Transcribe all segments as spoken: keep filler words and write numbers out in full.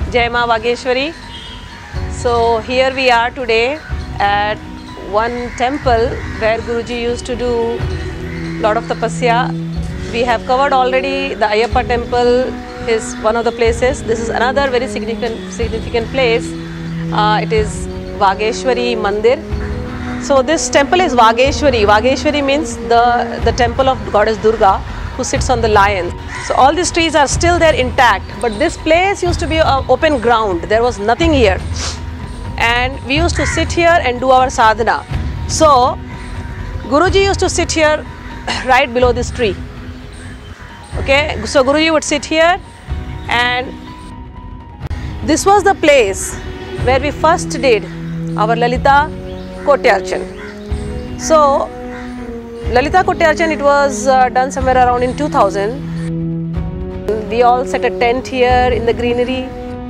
Jai Ma Vageshwari. So here we are today at one temple where Guruji used to do lot of tapasya. We have covered already the Ayyappa temple is one of the places. This is another very significant significant place. Uh, it is Vageshwari Mandir. So this temple is Vageshwari. Vageshwari means the, the temple of goddess Durga who sits on the lion. So all these trees are still there intact, but this place used to be uh, open ground. There was nothing here. And we used to sit here and do our sadhana. So Guruji used to sit here right below this tree. Okay, so Guruji would sit here, and this was the place where we first did our Lalita Kotiyarchan. So Lalita Kotiyarchan, it was uh, done somewhere around in two thousand. We all set a tent here in the greenery.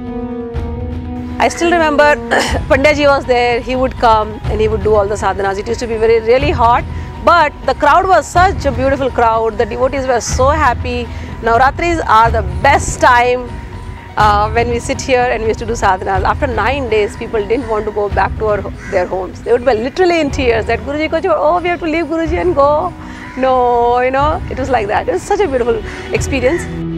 I still remember Pandyaji was there. He would come and he would do all the sadhanas. It used to be very really hot, but the crowd was such a beautiful crowd. The devotees were so happy. Navratris are the best time uh, when we sit here and we used to do sadhanas. After nine days, people didn't want to go back to our, their homes. They would be literally in tears that Guruji, Guruji, oh, we have to leave Guruji and go. No, you know, it was like that. It was such a beautiful experience.